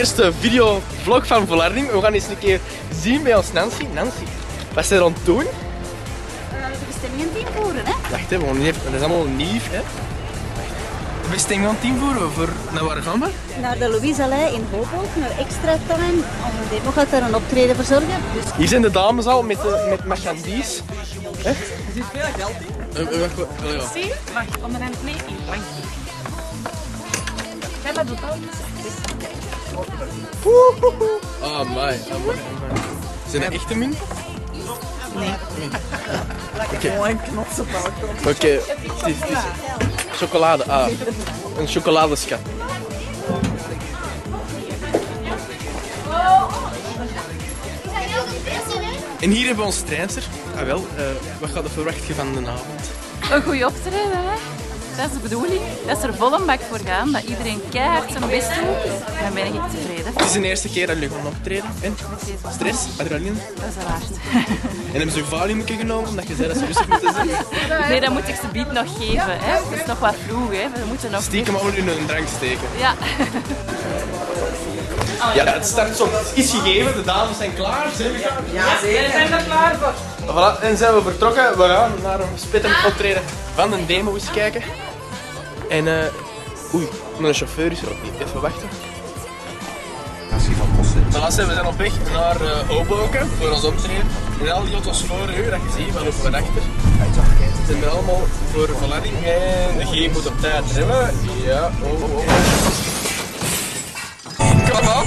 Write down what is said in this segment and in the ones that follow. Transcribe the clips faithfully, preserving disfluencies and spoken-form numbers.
eerste videovlog van Volharding. We gaan eens een keer zien bij ons Nancy. Nancy, wat zijn er aan het doen? Uh, de bestemmingen invoeren, hè? Wacht, hè, want dat is allemaal nieuw, hè? De bestemming aan het invoeren, voor naar waar gaan we? Naar de Louise Alley in Hoboken, naar Extra Time. Onze demo gaat daar een optreden verzorgen. Dus... Hier zijn de dames al met, de, met marchandies. Hè? Er zit veel geld in. Uh, uh, wacht, wacht, uh, ja. Zie, wacht, onderhand mee in. Wacht. Ja, dat doet al. Ah, amai, amai, amai. Zijn er echte min? Nee. Oké. Gewoon een knotsenbouw. Oké, het is, het is chocolade. Ah, een chocoladeschat. En hier hebben we ons treinster. Ah wel, uh, wat gaat er verwachten van de avond? Een goede optreden, hè? Dat is de bedoeling. Dat is er vol een bak voor gaan, dat iedereen keihard zijn best doet. Dan ben ik tevreden. Het is de eerste keer dat jullie gaan optreden. En? Stress? Adrenaline? Dat is waard. En hebben ze Valium genomen omdat je zei dat ze rustig moeten zijn? Nee, dat moet ik ze bied nog geven. Hè? Het is nog wat vroeg, hè? We moeten nog... Stiekem allemaal in een drank steken. Ja. Ja, het startsom is gegeven, de dames zijn klaar. Zijn we klaar? Ja, zeker. We zijn er klaar voor. Voilà, en zijn we vertrokken. We gaan naar een spittig optreden van de demo eens kijken. En uh, oei, mijn chauffeur is er ook niet. Even wachten. Voilà, we zijn op weg naar uh, Hoboken voor ons optreden. En al die auto's voor u, dat je ziet, maar lopen we achter. Ze zijn er allemaal voor Volharding en de G moet op tijd remmen. Ja, oh, oh, oh. Kom op!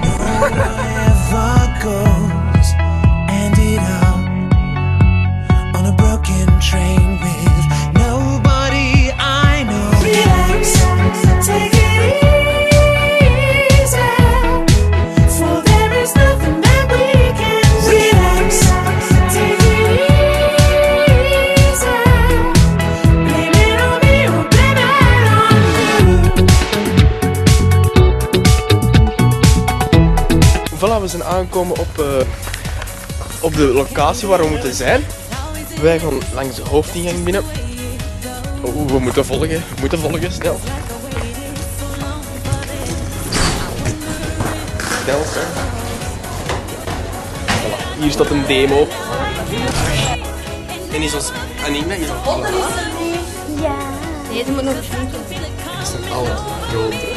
Voilà, we zijn aangekomen op, uh, op de locatie waar we moeten zijn. Wij gaan langs de hoofdingang binnen. Oh, we moeten volgen, we moeten volgen, snel. Snel, snel. Voilà, hier staat een demo. En is ons Anina hier al klaar? Ja. Nee, ze moet nog zien. Dat is een oude grote.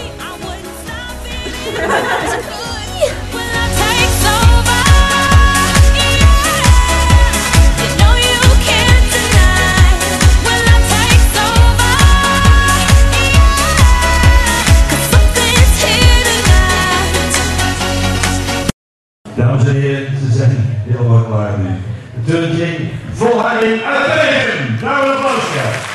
Dames en heren, ze zijn helemaal klaar nu. De Volharding uit Bergen. Daar een applaus.